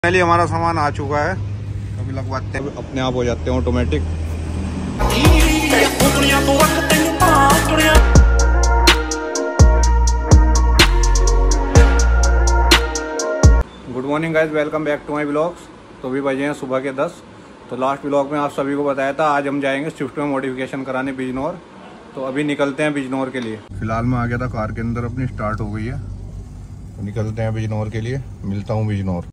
Finally हमारा सामान आ चुका है, अभी लगवाते हैं, अपने आप हो जाते हैं automatic. Good morning guys, welcome back to my blogs. तो अभी बजे हैं सुबह के 10। तो लास्ट ब्लॉग में आप सभी को बताया था आज हम जाएंगे स्विफ्ट में मॉडिफिकेशन कराने बिजनौर। तो अभी निकलते हैं बिजनौर के लिए। फिलहाल मैं आ गया था कार के अंदर, अपनी स्टार्ट हो गई है, तो निकलते हैं बिजनौर के लिए। मिलता हूँ बिजनौर।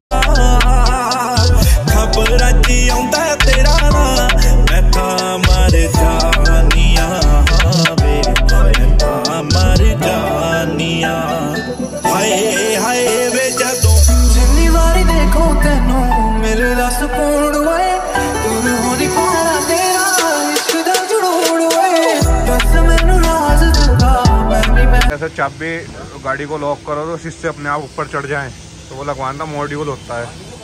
ऐसे चाबी गाड़ी को लॉक करो तो इससे अपने आप ऊपर चढ़ जाएं, तो वो लगवाना मॉड्यूल होता है।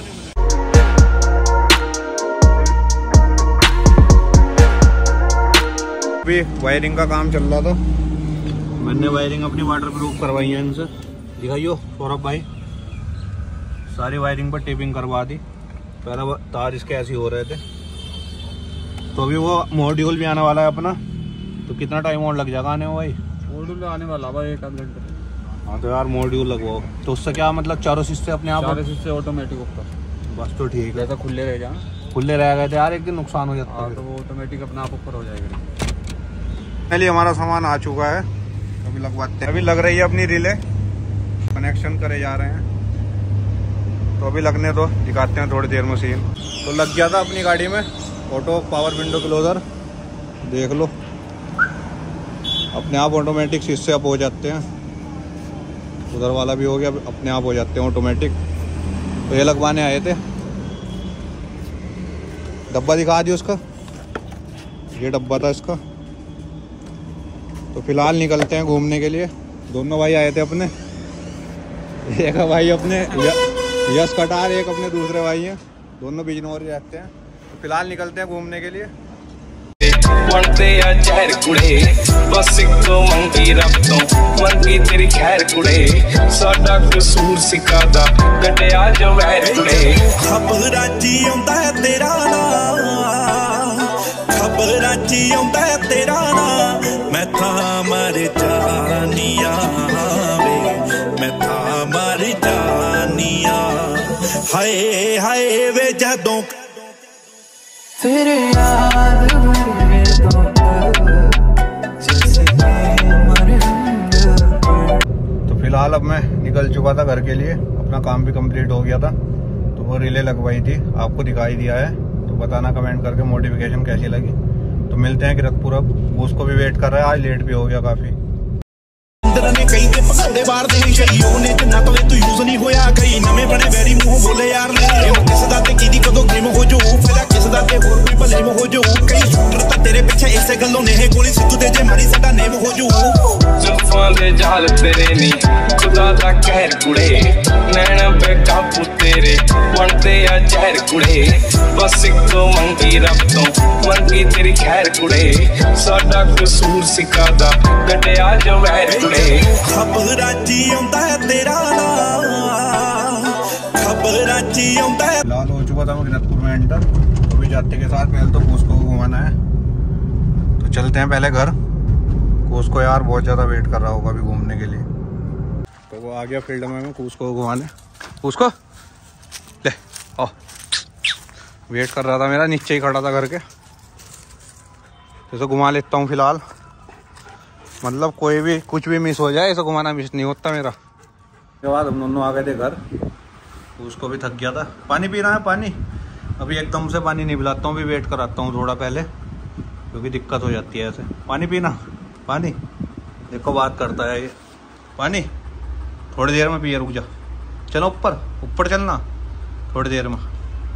अभी वायरिंग का काम चल रहा था, मैंने वायरिंग अपनी वाटर प्रूफ करवाई है इनसे। दिखाइयो सौरभ भाई, सारी वायरिंग पर टेपिंग करवा दी। पहला तार इसके ऐसे हो रहे थे। तो अभी वो मॉड्यूल भी आने वाला है अपना। तो कितना टाइम और लग जाएगा आने में भाई? मॉड्यूल आने वाला भाई 1 आध घंटे। हाँ तो यार मॉड्यूल लगवाओ, तो उससे क्या मतलब चारों सीट से अपने आप से ऑटोमेटिक ऊपर बस। तो ठीक है, जैसा खुले रह जाए, खुले रह गए थे यार, एक दिन नुकसान हो जाता है, तो वो ऑटोमेटिक अपना आप ऊपर हो जाएगा। पहले हमारा सामान आ चुका है, अभी लगवाते हैं। अभी लग रही है अपनी रिले, कनेक्शन करे जा रहे हैं। तो अभी लगने दो, दिखाते हैं थोड़ी देर मशीन। तो लग गया था अपनी गाड़ी में ऑटो पावर विंडो क्लोजर, देख लो अपने आप ऑटोमेटिक शीशे अप हो जाते हैं। उधर वाला भी हो गया, अपने आप हो जाते हैं ऑटोमेटिक। तो ये लगवाने आए थे। डब्बा दिखा दियो उसका, ये डब्बा था इसका। तो फिलहाल निकलते हैं घूमने के लिए। दोनों भाई आए थे अपने, एक भाई अपने यश कटार, एक अपने दूसरे भाई हैं, दोनों बिजनौर ही रहते हैं। तो फिलहाल निकलते हैं घूमने के लिए। बनते आ जहर कुड़े बस इको मंगी रब तो मंगी तेरी खैर कुड़े साडा कसूर सिखादा कटिया जो वैर कुड़े खबराची आंदा है तेरा नाम, खबराची आंदा है तेरा नाम। मैं था मर जानिया वे, मैं था मर जानिया। हाय हाय वे जदों तेरे याद तो फिलहाल अब मैं निकल चुका था घर के लिए, अपना काम भी कंप्लीट हो गया था। तो वो रिले लगवाई थी, आपको दिखाई दिया है। तो बताना कमेंट करके मॉडिफिकेशन कैसी लगी। तो मिलते हैं किरतपुर। अब उसको भी वेट कर रहा है, आज लेट भी हो गया काफी। ने कई दे पगड़े बार दे शरीओ ने जिन्ना तो तू यूज नहीं होया कई नਵੇਂ बने वैरी मुंह बोले यार ने किस दा ते कीदी कदों गेम हो जो फिर किस दा ते होर कोई भले हो जो कई शूटर ता तेरे पीछे इसे गल्लों ने गोली सिद्धू दे जे मारी साडा नेम हो जो जुल्फां दे जाल तेरे नी खुदा दा कहर कुड़े नैन पे काबू तेरे बनते आ जहर कुड़े बस इको मंगी रब तो मंगी तेरी खैर कुड़े साडा कसूर सिखादा कटिया जो वैर कुड़े खबराची आंदा है तेरा नाम, खबराची आंदा है। फिलहाल हो चुका था मैं किरतपुर में एंटर। तो भी जाते के साथ पहले तो कोस्को को घुमाना है, तो चलते हैं पहले घर। कोस्को यार बहुत ज़्यादा वेट कर रहा होगा अभी घूमने के लिए। तो वो आ गया फील्ड में कोस्को को घुमाने। कोस्को ले आओ, वेट कर रहा था मेरा, नीचे ही खड़ा था घर के। तो घुमा लेता हूँ फिलहाल, मतलब कोई भी कुछ भी मिस हो जाए, ऐसा घुमाना मिस नहीं होता मेरा। उसके बाद हम दोनों आ गए थे घर। उसको भी थक गया था। पानी पी रहा है, पानी अभी एकदम से पानी नहीं पिलाता हूँ, भी वेट कराता हूँ थोड़ा पहले, क्योंकि दिक्कत हो जाती है ऐसे। पानी पीना, पानी देखो बात करता है ये। पानी थोड़ी देर में पिए, रुक जा। चलो ऊपर, ऊपर चलना थोड़ी देर में।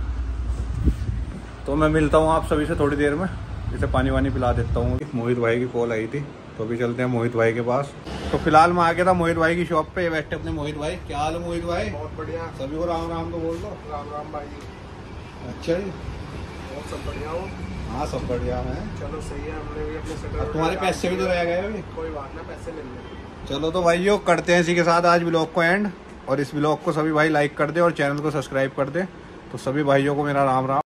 तो मैं मिलता हूँ आप सभी से थोड़ी देर में, इसे पानी वानी पिला देता हूँ। मोहित भाई की कॉल आई थी, तो अभी चलते हैं मोहित भाई के पास। तो फिलहाल मैं आ गया था मोहित भाई की शॉप पे। बैठे अपने मोहित भाई। क्या हाल है मोहित भाई? बहुत बढ़िया। सभी को राम राम तो बोल दो। राम राम भाई। अच्छा जी, बहुत सब बढ़िया हो? हाँ सब बढ़िया है। चलो सही है, हमने भी अपने सेटल। तुम्हारे पैसे भी तो रह गए अभी। कोई बात ना, पैसे ले लेंगे। चलो तो भाइयों करते हैं इसी के साथ आज ब्लॉग को एंड। और इस ब्लॉग को सभी भाई लाइक कर दे और चैनल को सब्सक्राइब कर दे। तो सभी भाइयों को मेरा राम राम।